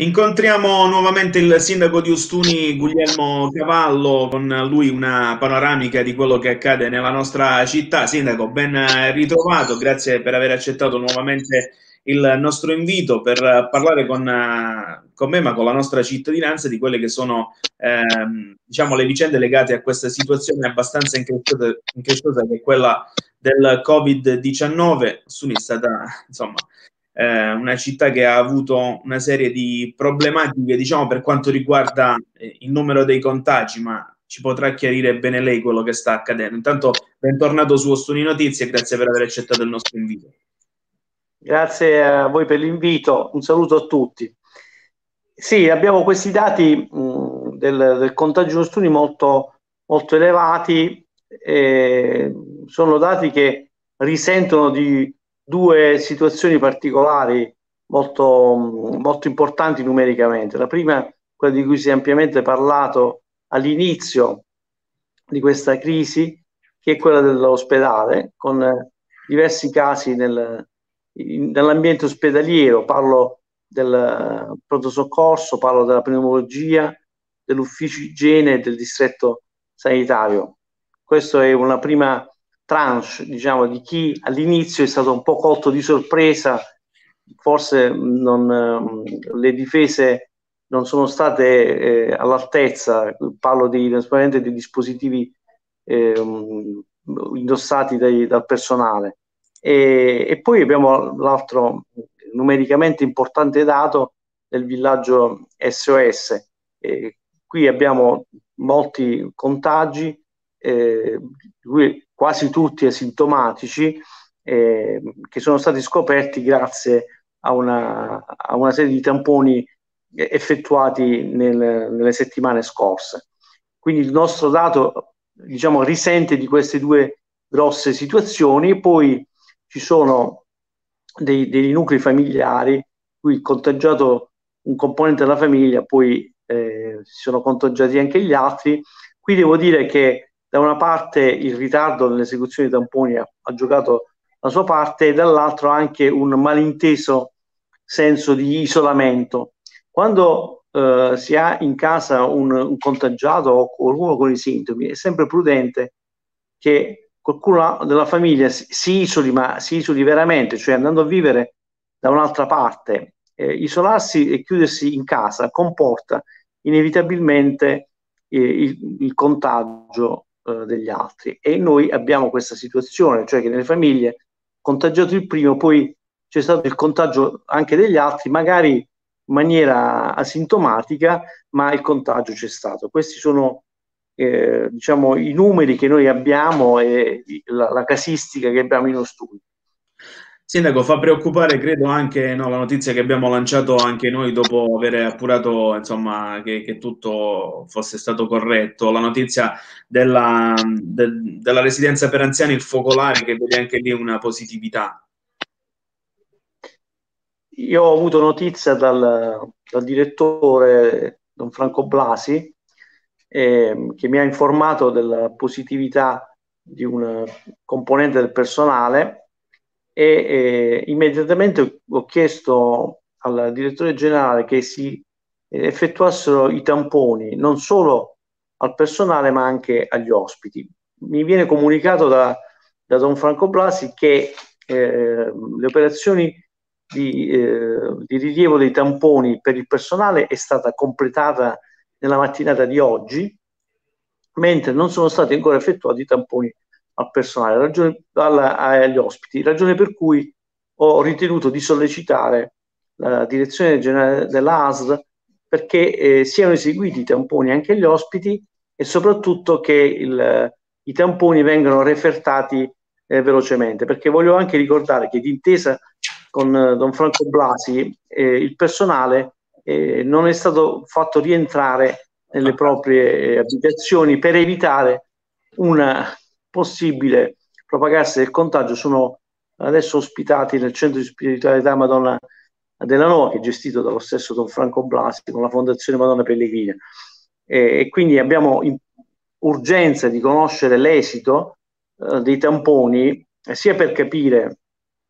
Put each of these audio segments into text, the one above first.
Incontriamo nuovamente il sindaco di Ostuni, Guglielmo Cavallo, con lui una panoramica di quello che accade nella nostra città. Sindaco, ben ritrovato, grazie per aver accettato nuovamente il nostro invito per parlare con me, ma con la nostra cittadinanza, di quelle che sono diciamo, le vicende legate a questa situazione abbastanza incresciosa che è quella del Covid-19. Ostuni è stata, insomma, una città che ha avuto una serie di problematiche, diciamo, per quanto riguarda il numero dei contagi, ma ci potrà chiarire bene lei quello che sta accadendo. Intanto, bentornato su Ostuni Notizie e grazie per aver accettato il nostro invito. Grazie a voi per l'invito, un saluto a tutti. Sì, abbiamo questi dati del contagio in studi molto elevati, sono dati che risentono di due situazioni particolari molto importanti numericamente. La prima, quella di cui si è ampiamente parlato all'inizio di questa crisi, che è quella dell'ospedale, con diversi casi nell'ambiente ospedaliero. Parlo del pronto soccorso, parlo della pneumologia, dell'ufficio igiene e del distretto sanitario. Questa è una prima tranche, diciamo, di chi all'inizio è stato un po' colto di sorpresa, forse le difese non sono state all'altezza. Parlo naturalmente dei dispositivi indossati dal personale. E poi abbiamo l'altro numericamente importante dato del villaggio SOS. Qui abbiamo molti contagi, quasi tutti asintomatici, che sono stati scoperti grazie a una serie di tamponi effettuati nelle settimane scorse. Quindi il nostro dato, diciamo, risente di queste due grosse situazioni. Poi ci sono dei nuclei familiari cui è contagiato un componente della famiglia, poi si sono contagiati anche gli altri. Qui devo dire che da una parte il ritardo nell'esecuzione dei tamponi ha giocato la sua parte, e dall'altro anche un malinteso senso di isolamento. Quando si ha in casa un contagiato o qualcuno con i sintomi, è sempre prudente che qualcuno della famiglia si isoli, ma si isoli veramente, cioè andando a vivere da un'altra parte. Isolarsi e chiudersi in casa comporta inevitabilmente il contagio degli altri, e noi abbiamo questa situazione, cioè che nelle famiglie contagiato il primo, poi c'è stato il contagio anche degli altri, magari in maniera asintomatica, ma il contagio c'è stato. Questi sono diciamo i numeri che noi abbiamo e la casistica che abbiamo in uno studio. Sindaco, fa preoccupare, credo anche no, la notizia che abbiamo lanciato anche noi dopo aver appurato, insomma, che tutto fosse stato corretto, la notizia della residenza per anziani, il Focolare, che vede anche lì una positività. Io ho avuto notizia dal direttore Don Franco Blasi, che mi ha informato della positività di un componente del personale, e immediatamente ho chiesto al direttore generale che si effettuassero i tamponi non solo al personale ma anche agli ospiti. Mi viene comunicato da Don Franco Blasi che le operazioni di rilievo dei tamponi per il personale è stata completata nella mattinata di oggi, mentre non sono stati ancora effettuati i tamponi al personale, agli ospiti, ragione per cui ho ritenuto di sollecitare la direzione generale della ASL perché siano eseguiti i tamponi anche agli ospiti, e soprattutto che i tamponi vengano refertati velocemente, perché voglio anche ricordare che d'intesa con Don Franco Blasi il personale non è stato fatto rientrare nelle proprie abitazioni per evitare una possibile propagarsi del contagio. Sono adesso ospitati nel centro di spiritualità Madonna della Nova, che è gestito dallo stesso Don Franco Blasi con la Fondazione Madonna Pellegrina, e quindi abbiamo urgenza di conoscere l'esito dei tamponi, sia per capire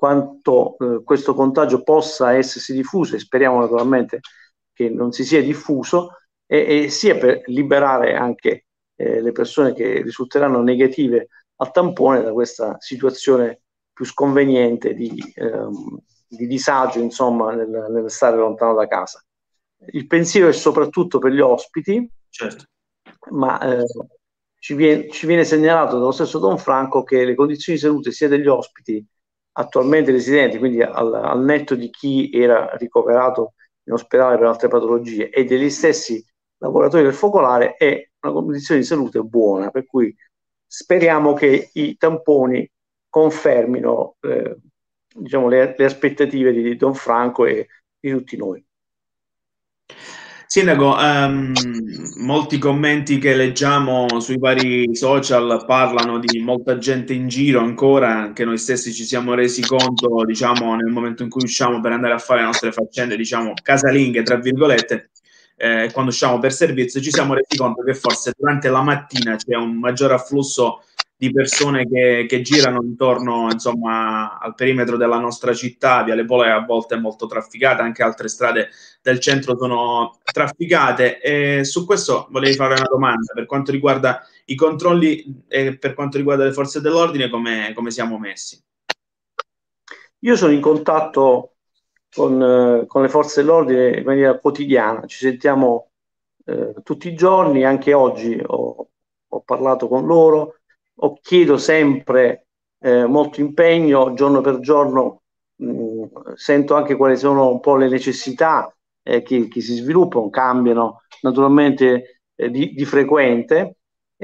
quanto questo contagio possa essersi diffuso, e speriamo naturalmente che non si sia diffuso, e sia per liberare anche le persone che risulteranno negative al tampone da questa situazione più sconveniente di disagio, insomma, nel stare lontano da casa. Il pensiero è soprattutto per gli ospiti, certo, ma ci viene segnalato dallo stesso Don Franco che le condizioni di salute sia degli ospiti attualmente residenti, quindi al netto di chi era ricoverato in ospedale per altre patologie, e degli stessi lavoratori del focolare, è una condizione di salute buona, per cui speriamo che i tamponi confermino diciamo, le aspettative di Don Franco e di tutti noi. Sindaco, molti commenti che leggiamo sui vari social parlano di molta gente in giro ancora, anche noi stessi ci siamo resi conto, diciamo, nel momento in cui usciamo per andare a fare le nostre faccende, diciamo, casalinghe, tra virgolette, quando usciamo per servizio, ci siamo resi conto che forse durante la mattina c'è un maggior afflusso di persone che girano intorno, insomma, al perimetro della nostra città. Viale Polo è a volte molto trafficata, anche altre strade del centro sono trafficate, e su questo volevo fare una domanda per quanto riguarda i controlli e per quanto riguarda le forze dell'ordine, come siamo messi? Io sono in contatto con le forze dell'ordine in maniera quotidiana, ci sentiamo tutti i giorni, anche oggi ho parlato con loro, chiedo sempre molto impegno, giorno per giorno sento anche quali sono un po' le necessità che si sviluppano, cambiano naturalmente di frequente.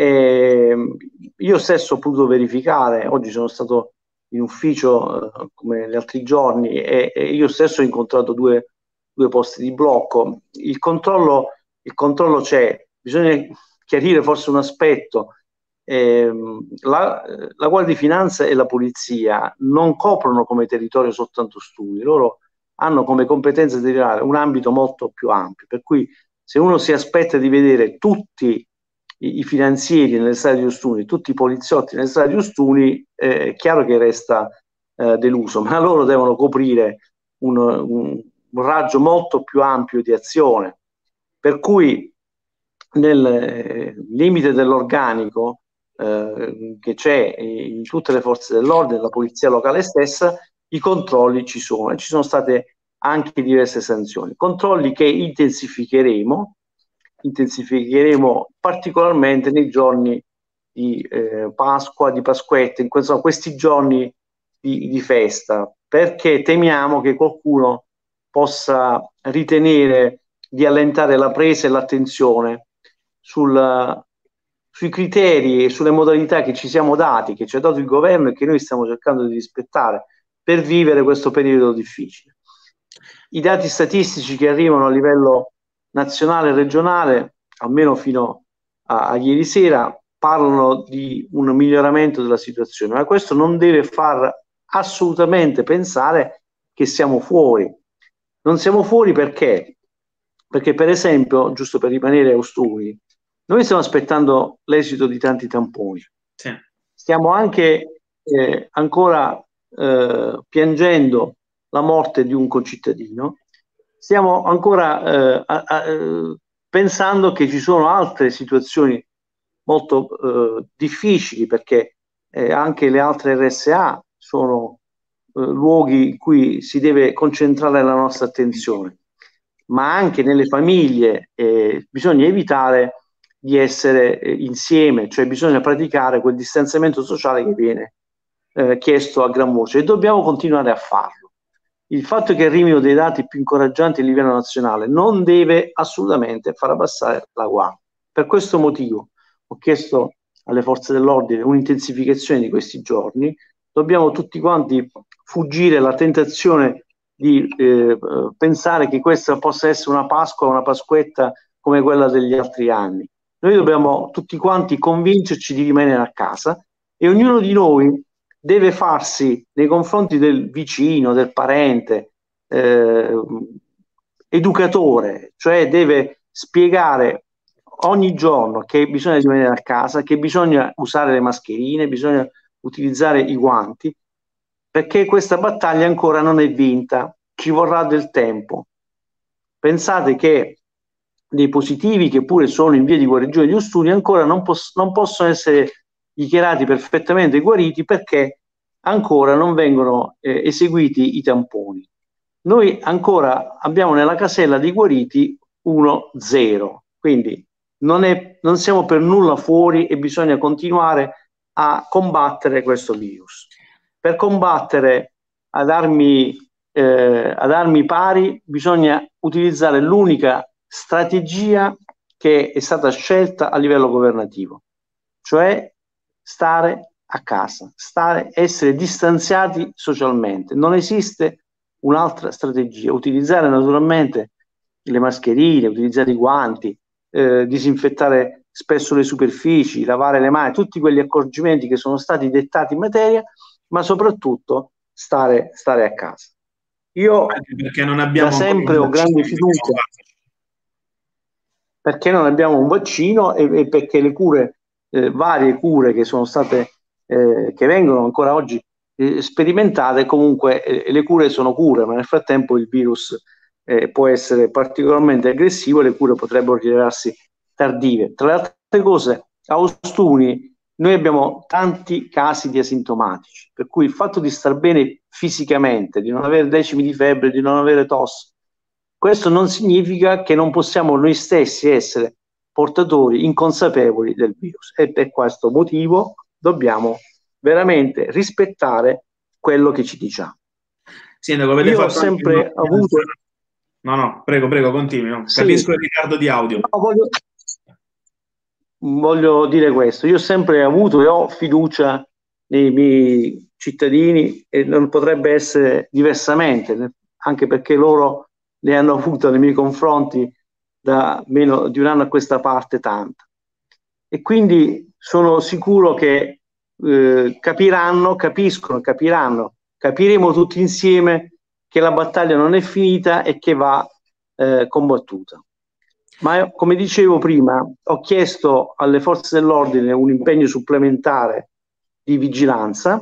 Io stesso ho potuto verificare, oggi sono stato in ufficio come gli altri giorni, e io stesso ho incontrato due posti di blocco. Il controllo c'è, bisogna chiarire forse un aspetto. La Guardia di Finanza e la Polizia non coprono come territorio soltanto Studi, loro hanno come competenza territoriale un ambito molto più ampio, per cui se uno si aspetta di vedere tutti i finanzieri nelle strade di Ostuni, tutti i poliziotti nelle strade di Ostuni, è chiaro che resta deluso, ma loro devono coprire un raggio molto più ampio di azione, per cui nel limite dell'organico che c'è in tutte le forze dell'ordine, la polizia locale stessa, i controlli ci sono, e ci sono state anche diverse sanzioni, controlli che intensificheremo particolarmente nei giorni di Pasqua, di Pasquetta, questi giorni di festa, perché temiamo che qualcuno possa ritenere di allentare la presa e l'attenzione sui criteri e sulle modalità che ci siamo dati, che ci ha dato il governo e che noi stiamo cercando di rispettare per vivere questo periodo difficile. I dati statistici che arrivano a livello nazionale e regionale, almeno fino a ieri sera, parlano di un miglioramento della situazione, ma questo non deve far assolutamente pensare che siamo fuori. Non siamo fuori perché? Perché, per esempio, giusto per rimanere a Ostuni, noi stiamo aspettando l'esito di tanti tamponi. Sì. Stiamo anche ancora piangendo la morte di un concittadino. Stiamo ancora pensando che ci sono altre situazioni molto difficili, perché anche le altre RSA sono luoghi in cui si deve concentrare la nostra attenzione, ma anche nelle famiglie bisogna evitare di essere insieme, cioè bisogna praticare quel distanziamento sociale che viene chiesto a gran voce, e dobbiamo continuare a farlo. Il fatto che arrivino dei dati più incoraggianti a livello nazionale non deve assolutamente far abbassare la guardia. Per questo motivo ho chiesto alle forze dell'ordine un'intensificazione di questi giorni. Dobbiamo tutti quanti fuggire alla tentazione di pensare che questa possa essere una Pasqua o una Pasquetta come quella degli altri anni. Noi dobbiamo tutti quanti convincerci di rimanere a casa, e ognuno di noi deve farsi nei confronti del vicino, del parente, educatore, cioè deve spiegare ogni giorno che bisogna rimanere a casa, che bisogna usare le mascherine, bisogna utilizzare i guanti, perché questa battaglia ancora non è vinta, ci vorrà del tempo. Pensate che dei positivi che pure sono in via di guarigione di Ostuni ancora non possono essere dichiarati perfettamente guariti perché ancora non vengono eseguiti i tamponi. Noi ancora abbiamo nella casella dei guariti 1-0, quindi non siamo per nulla fuori e bisogna continuare a combattere questo virus. Per combattere ad armi pari bisogna utilizzare l'unica strategia che è stata scelta a livello governativo, cioè stare a casa, essere distanziati socialmente. Non esiste un'altra strategia. Utilizzare naturalmente le mascherine, utilizzare i guanti, disinfettare spesso le superfici, lavare le mani, tutti quegli accorgimenti che sono stati dettati in materia, ma soprattutto stare a casa. Io perché non abbiamo da sempre ho grande fiducia, perché non abbiamo un vaccino e perché le cure, varie cure che sono state, che vengono ancora oggi sperimentate, comunque le cure sono cure, ma nel frattempo il virus può essere particolarmente aggressivo e le cure potrebbero rivelarsi tardive. Tra le altre cose, a Ostuni noi abbiamo tanti casi di asintomatici, per cui il fatto di star bene fisicamente, di non avere decimi di febbre, di non avere tosse, questo non significa che non possiamo noi stessi essere portatori inconsapevoli del virus e per questo motivo dobbiamo veramente rispettare quello che ci diciamo. Sindaco, avete Io ho fatto sempre avuto... No, prego, continui. No? Sì. Capisco il ritardo di audio. No, voglio dire questo, io ho sempre avuto e ho fiducia nei miei cittadini e non potrebbe essere diversamente, anche perché loro ne hanno avuto nei miei confronti da meno di un anno a questa parte tanta. E quindi sono sicuro che capiranno, capiremo tutti insieme che la battaglia non è finita e che va combattuta. Ma come dicevo prima, ho chiesto alle forze dell'ordine un impegno supplementare di vigilanza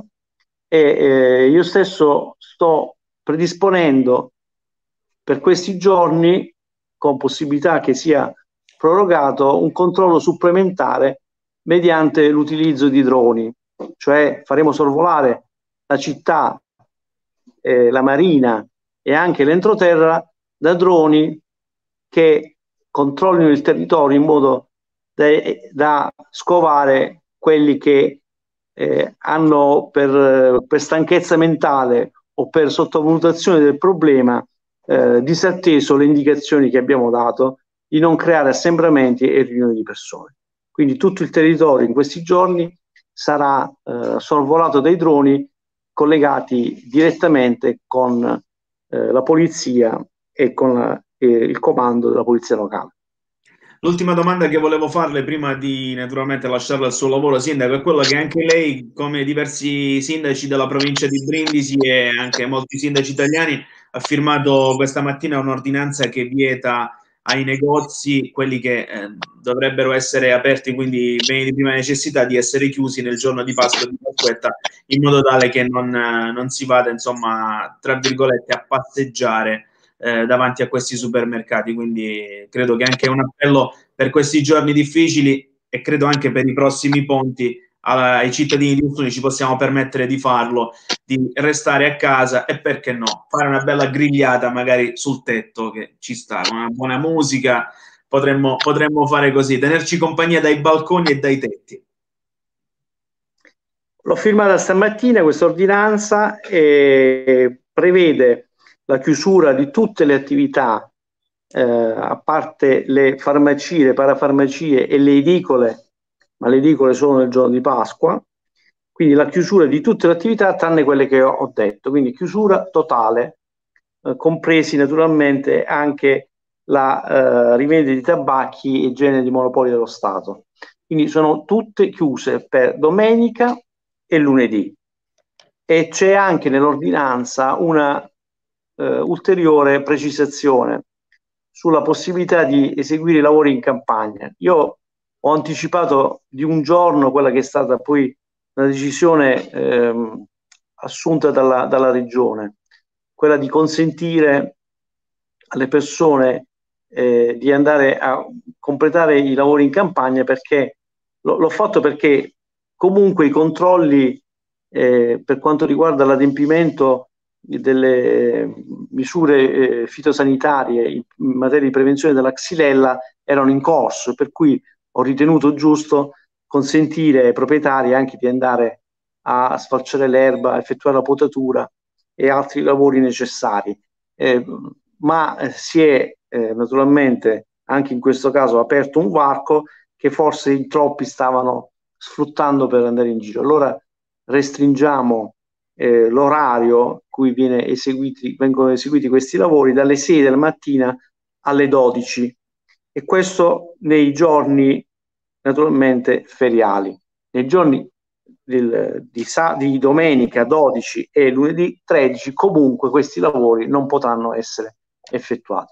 e io stesso sto predisponendo per questi giorni, con possibilità che sia prorogato, un controllo supplementare mediante l'utilizzo di droni, cioè faremo sorvolare la città, la marina e anche l'entroterra da droni che controllino il territorio in modo da scovare quelli che hanno per stanchezza mentale o per sottovalutazione del problema disatteso le indicazioni che abbiamo dato di non creare assembramenti e riunioni di persone. Quindi tutto il territorio in questi giorni sarà sorvolato dai droni collegati direttamente con la polizia e con il comando della polizia locale. L'ultima domanda che volevo farle prima di naturalmente lasciarla al suo lavoro, sindaco, è quella che anche lei, come diversi sindaci della provincia di Brindisi e anche molti sindaci italiani, ha firmato questa mattina un'ordinanza che vieta ai negozi, quelli che dovrebbero essere aperti, quindi beni di prima necessità, di essere chiusi nel giorno di Pasqua e di Pasquetta, in modo tale che non si vada, insomma, tra virgolette, a passeggiare davanti a questi supermercati. Quindi credo che anche un appello per questi giorni difficili e credo anche per i prossimi ponti ai cittadini di Ostuni ci possiamo permettere di farlo, di restare a casa e perché no, fare una bella grigliata magari sul tetto, che ci sta, una buona musica, potremmo fare così, tenerci compagnia dai balconi e dai tetti. L'ho firmata stamattina questa ordinanza e prevede la chiusura di tutte le attività, a parte le farmacie, le parafarmacie e le edicole, ma le edicole solo nel giorno di Pasqua, quindi la chiusura di tutte le attività tranne quelle che ho detto, quindi chiusura totale, compresi naturalmente anche la rivendita di tabacchi e generi di monopoli dello Stato. Quindi sono tutte chiuse per domenica e lunedì. E c'è anche nell'ordinanza una ulteriore precisazione sulla possibilità di eseguire i lavori in campagna. Io ho anticipato di un giorno quella che è stata poi una decisione assunta dalla regione, quella di consentire alle persone di andare a completare i lavori in campagna, perché l'ho fatto perché comunque i controlli per quanto riguarda l'adempimento delle misure fitosanitarie in materia di prevenzione della xylella erano in corso, per cui ho ritenuto giusto consentire ai proprietari anche di andare a sfalciare l'erba, effettuare la potatura e altri lavori necessari. Ma si è naturalmente anche in questo caso aperto un varco che forse in troppi stavano sfruttando per andare in giro. Allora restringiamo l'orario in cui vengono eseguiti questi lavori dalle 6 della mattina alle 12, e questo nei giorni naturalmente feriali. Nei giorni di domenica 12 e lunedì 13 comunque questi lavori non potranno essere effettuati.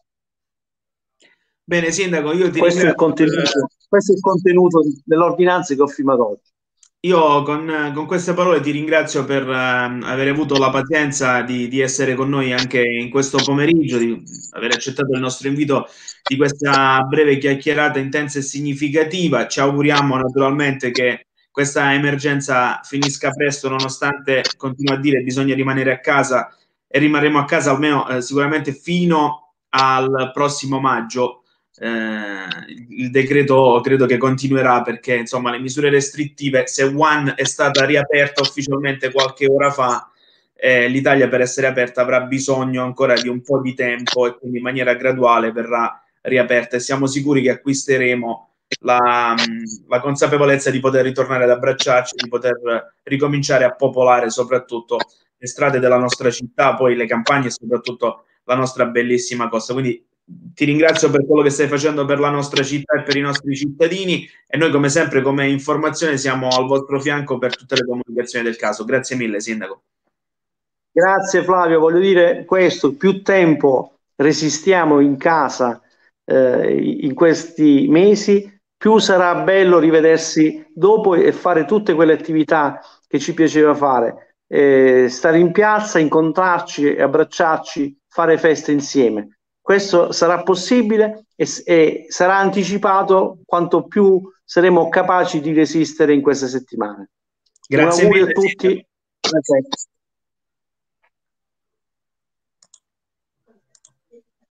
Bene, Sindaco, io ti questo ringrazio. Questo è il contenuto dell'ordinanza che ho firmato oggi. Io con queste parole ti ringrazio per aver avuto la pazienza di essere con noi anche in questo pomeriggio, di aver accettato il nostro invito di questa breve chiacchierata intensa e significativa. Ci auguriamo naturalmente che questa emergenza finisca presto, nonostante continuo a dire bisogna rimanere a casa, e rimarremo a casa almeno sicuramente fino al prossimo maggio. Il decreto credo che continuerà, perché insomma le misure restrittive, se Wuhan è stata riaperta ufficialmente qualche ora fa, l'Italia per essere aperta avrà bisogno ancora di un po' di tempo, e quindi in maniera graduale verrà riaperta, e siamo sicuri che acquisteremo la consapevolezza di poter ritornare ad abbracciarci, di poter ricominciare a popolare soprattutto le strade della nostra città, poi le campagne e soprattutto la nostra bellissima costa. Quindi ti ringrazio per quello che stai facendo per la nostra città e per i nostri cittadini, e noi come sempre come informazione siamo al vostro fianco per tutte le comunicazioni del caso. Grazie mille, Sindaco. Grazie Flavio, voglio dire questo: più tempo resistiamo in casa in questi mesi, più sarà bello rivedersi dopo e fare tutte quelle attività che ci piaceva fare, stare in piazza, incontrarci, abbracciarci, fare feste insieme. Questo sarà possibile e sarà anticipato quanto più saremo capaci di resistere in queste settimane. Grazie Un augurio mille, a tutti.